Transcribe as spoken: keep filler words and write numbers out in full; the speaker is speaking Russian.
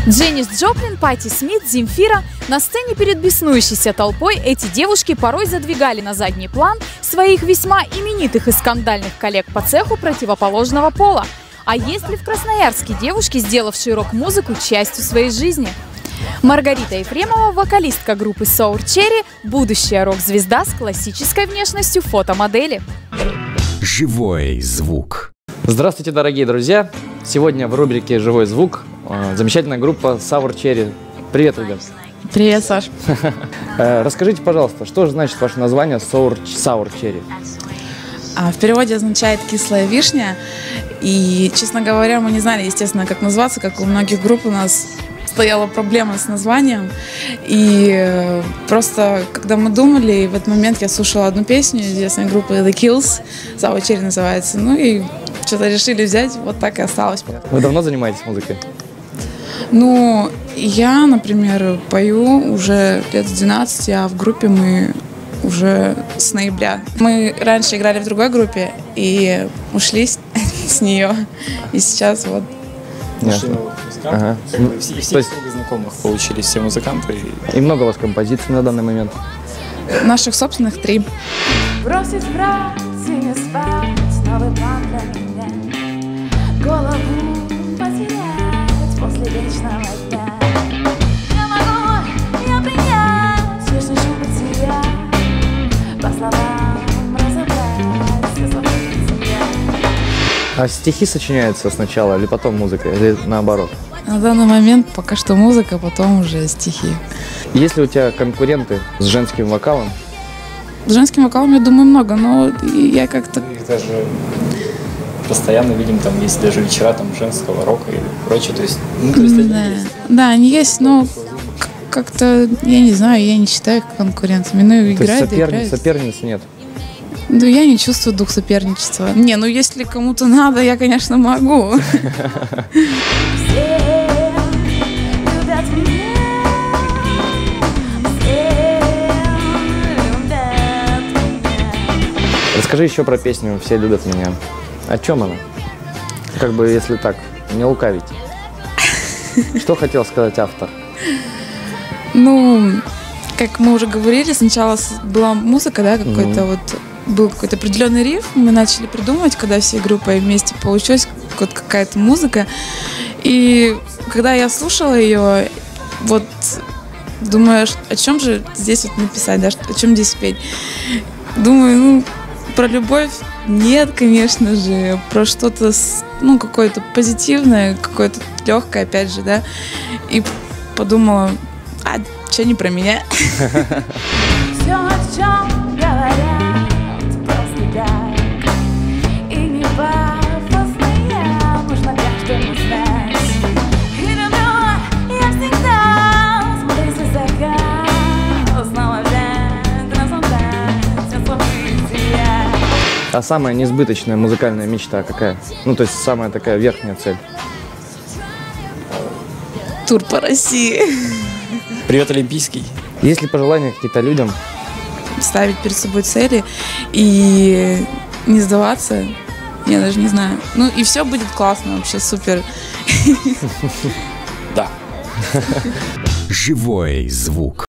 Дженнис Джоплин, Патти Смит, Земфира. На сцене перед беснующейся толпой эти девушки порой задвигали на задний план своих весьма именитых и скандальных коллег по цеху противоположного пола. А есть ли в Красноярске девушки, сделавшие рок-музыку частью своей жизни? Маргарита Ефремова, вокалистка группы Sour Cherry, будущая рок-звезда с классической внешностью фотомодели. Живой звук. Здравствуйте, дорогие друзья! Сегодня в рубрике «Живой звук» замечательная группа Sour Cherry. Привет, ребят! Привет, Саш! Расскажите, пожалуйста, что же значит ваше название Sour, Sour Cherry? А, в переводе означает «кислая вишня». И, честно говоря, мы не знали, естественно, как назваться, как у многих групп у нас стояла проблема с названием. И просто, когда мы думали, в этот момент я слушала одну песню известной группы The Kills, Sour Cherry называется, ну и что-то решили взять, вот так и осталось. Вы давно занимаетесь музыкой? Ну, я, например, пою уже лет с двенадцати, а в группе мы уже с ноября. Мы раньше играли в другой группе и ушли с, с нее, и сейчас вот. Ясно. Ага. Ну, все все есть... знакомых получились, все музыканты. И много у вас композиций на данный момент? Наших собственных три. Бросить врать и не спать, новый план для меня. Голову потерять после вечного дня. Я могу, я принять вечный шум бытия. По словам разобрать все слова бытия. А стихи сочиняются сначала или потом музыка, или наоборот? На данный момент пока что музыка, потом уже стихи. Есть ли у тебя конкуренты с женским вокалом? С женским вокалом, я думаю, много, но я как-то... Их даже постоянно видим, там есть даже вечера там женского рока и прочее, то есть, ну, то есть они Да. есть. Да, они есть, но как-то, я не знаю, я не считаю их конкурентами. Ну, То играют, есть соперни... играют. соперниц нет? Да я не чувствую дух соперничества. Не, ну если кому-то надо, я, конечно, могу. Все любят меня, все любят меня. Расскажи еще про песню «Все любят меня». О чем она? Как бы, если так, не лукавить. Что хотел сказать автор? Ну, как мы уже говорили, сначала была музыка, да, какой-то Мгм. вот, был какой-то определенный риф, мы начали придумывать, когда всей группой вместе получилась вот какая-то музыка. И когда я слушала ее, вот думаю, о чем же здесь вот написать, да, о чем здесь петь. Думаю, ну, про любовь нет, конечно же, про что-то, ну, какое-то позитивное, какое-то легкое, опять же, да. И подумала, а, что не про меня? Все, о чем говорят, просто так. И не пафосные, нужно каждому знать. И люблю я всегда, смотри свысока, снова взять, рассуждать все события. А самая несбыточная музыкальная мечта какая? Ну, то есть самая такая верхняя цель. Тур по России. Привет, Олимпийский. Есть ли пожелания какие-то людям? Ставить перед собой цели и не сдаваться, я даже не знаю. Ну и все будет классно, вообще супер. Да. Живой звук.